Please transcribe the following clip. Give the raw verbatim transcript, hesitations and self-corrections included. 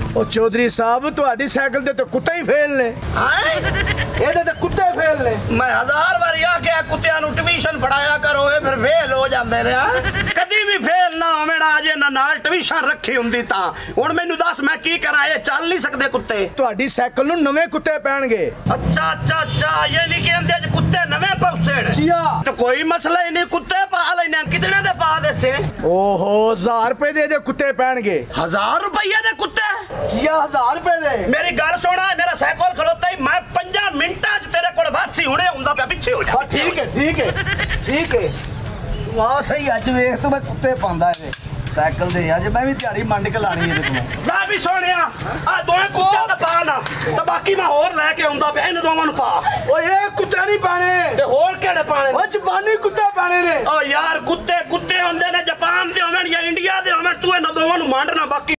ਉਹ ਚੌਧਰੀ ਸਾਹਿਬ ਤੁਹਾਡੀ ਸਾਈਕਲ ਦੇ ਤਾਂ ਕੁੱਤੇ ਹੀ ਫੇਲ ਨੇ। ਹਾਂ ਇਹਦੇ ਤਾਂ ਕੁੱਤੇ ਫੇਲ ਨੇ। ਮੈਂ ਹਜ਼ਾਰ ਵਾਰੀ ਆਖਿਆ ਕੁੱਤਿਆਂ ਨੂੰ ਟਿਊਸ਼ਨ ਪੜਾਇਆ ਕਰੋ, ਇਹ ਫਿਰ ਫੇਲ ਹੋ ਜਾਂਦੇ ਨੇ। ਕਦੀ ਵੀ ਫੇਲ ਨਾ ਹੋਵੇ ਨਾ ਅਜੇ ਨਾ ਨਾਲ ਟਿਊਸ਼ਨ ਰੱਖੀ ਹੁੰਦੀ ਤਾਂ। ਹੁਣ ਮੈਨੂੰ ਦੱਸ ਮੈਂ ਕੀ ਕਰਾਂ, ਇਹ ਚੱਲ ਨਹੀਂ ਸਕਦੇ ਕੁੱਤੇ। ਤੁਹਾਡੀ ਸਾਈਕਲ ਨੂੰ ਨਵੇਂ ਕੁੱਤੇ ਪੈਣਗੇ। ਅੱਛਾ ਅੱਛਾ ਅੱਛਾ, ਇਹ ਨਹੀਂ ਕਹਿੰਦੇ ਅੱਜ ਕੁੱਤੇ ਨਵੇਂ ਪੌਸੇਣ। ਜੀਆ ਤੇ ਕੋਈ ਮਸਲਾ ਹੀ ਨਹੀਂ, ਕੁੱਤੇ ਪਾ ਲੈਣੇ। ਕਿਤਨੇ ਦੇ ਪਾ ਦੇਸੇ? ਓਹੋ ਹਜ਼ਾਰ ਰੁਪਏ ਦੇ ਇਹਦੇ ਕੁੱਤੇ ਪੈਣਗੇ। ਹਜ਼ਾਰ ਰੁਪਏ ਦੇ ਕੁੱਤੇ? ਜੀਆ ਹਜ਼ਾਰ ਰੁਪਏ ਦੇ। ਮੇਰੀ ਗੱਲ ਸੁਣਾ, ਮੇਰਾ ਸਾਈਕਲ ਖਲੋਤਾ ਹੀ ਮੈਂ ਪੰਜਾਂ ਮਿੰਟਾਂ 'ਚ ਤੇਰੇ ਕੋਲ ਵਾਪਸੀ ਹੁਣੇ ਆਉਂਦਾ ਪਿਆ, ਪਿੱਛੇ ਹੋ ਜਾ। ਹਾਂ ਠੀਕ ਹੈ ਠੀਕ ਹੈ ਠੀਕ ਹੈ। ਵਾਹ ਸਹੀ, ਅੱਜ ਵੇਖ ਤੂੰ ਮੈਂ ਕੁੱਤੇ ਪਾਉਂਦਾ ਇਹਦੇ ਸਾਈਕਲ ਦੇ। ਅੱਜ ਮੈਂ ਵੀ ਦਿਹਾੜੀ ਮੰਡ ਕੇ ਲਾਣੀ ਇਹਦੇ ਕੋਲ। ਲੈ ਵੀ ਸੋਹਣਿਆ, ਆ ਦੋਵੇਂ ਕੁੱਤੇ ਤਾਂ ਪਾ ਨਾ, ਤੇ ਬਾਕੀ ਮੈਂ ਹੋਰ ਲੈ ਕੇ ਆਉਂਦਾ ਪਿਆ, ਇਹਨਾਂ ਦੋਵਾਂ ਨੂੰ ਪਾ। ਓਏ ਇਹ ਕੁੱਤੇ ਨਹੀਂ ਪਾਣੇ, ਤੇ ਹੋਰ ਕਿਹੜੇ ਪਾਣੇ? ਉਹ ਜਾਪਾਨੀ ਕੁੱਤੇ ਪਾਣੇ ਨੇ। ਓ ਯਾਰ ਕੁੱਤੇ ਕੁੱਤੇ ਹੁੰਦੇ ਨੇ, ਜਾਪਾਨ ਦੇ ਹੋਣ ਜਾਂ ਇੰਡੀਆ ਦੇ ਹੋਣ, ਤੂੰ ਇਹਨਾਂ ਦੋਵਾਂ ਨੂੰ ਮੰਡ ਨਾ, ਬਾਕੀ